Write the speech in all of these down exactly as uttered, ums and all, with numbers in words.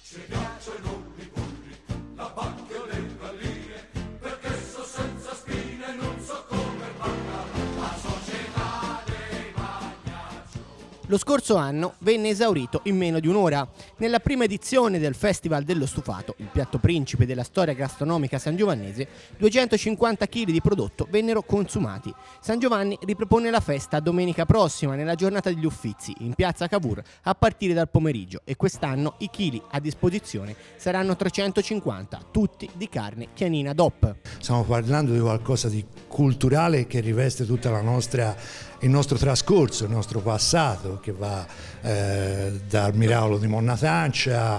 Ci piacciono i polli, la pacchia e le galline, perché so senza spine, non so come parla la società dei magnaccioni. Lo scorso anno venne esaurito in meno di un'ora. Nella prima edizione del Festival dello Stufato, il piatto principe della storia gastronomica sangiovannese, duecentocinquanta chili di prodotto vennero consumati. San Giovanni ripropone la festa domenica prossima nella giornata degli Uffizi in piazza Cavour a partire dal pomeriggio e quest'anno i chili a disposizione saranno trecentocinquanta, tutti di carne chianina D O P. Stiamo parlando di qualcosa di culturale che riveste tutta la nostra, il nostro trascorso, il nostro passato, che va eh, dal miracolo di Monna Tancia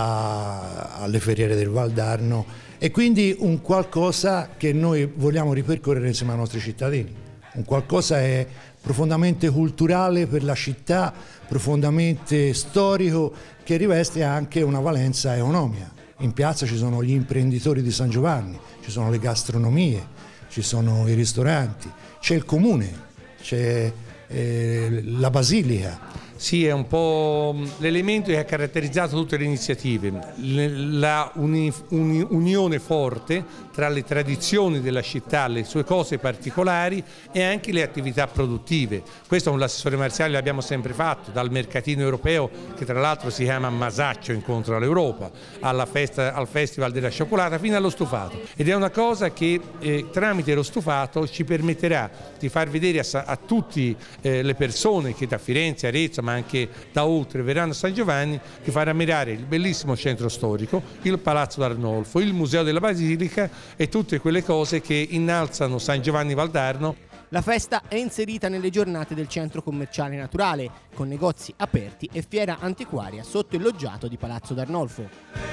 a, alle Ferriere del Valdarno, e quindi un qualcosa che noi vogliamo ripercorrere insieme ai nostri cittadini. Un qualcosa è profondamente culturale per la città, profondamente storico, che riveste anche una valenza economica. In piazza ci sono gli imprenditori di San Giovanni, ci sono le gastronomie, ci sono i ristoranti, c'è il comune, c'è eh, la basilica. Sì, è un po' l'elemento che ha caratterizzato tutte le iniziative, la uni, uni, unione forte tra le tradizioni della città, le sue cose particolari e anche le attività produttive. Questo con l'assessore Marziali l'abbiamo sempre fatto, dal mercatino europeo, che tra l'altro si chiama Masaccio Incontro all'Europa, alla festa, al Festival della Cioccolata, fino allo stufato. Ed è una cosa che eh, tramite lo stufato ci permetterà di far vedere a, a tutte eh, le persone che da Firenze, Arezzo, ma anche da oltre verranno a San Giovanni, di far ammirare il bellissimo centro storico, il Palazzo d'Arnolfo, il Museo della Basilica e tutte quelle cose che innalzano San Giovanni Valdarno. La festa è inserita nelle giornate del centro commerciale naturale, con negozi aperti e fiera antiquaria sotto il loggiato di Palazzo d'Arnolfo.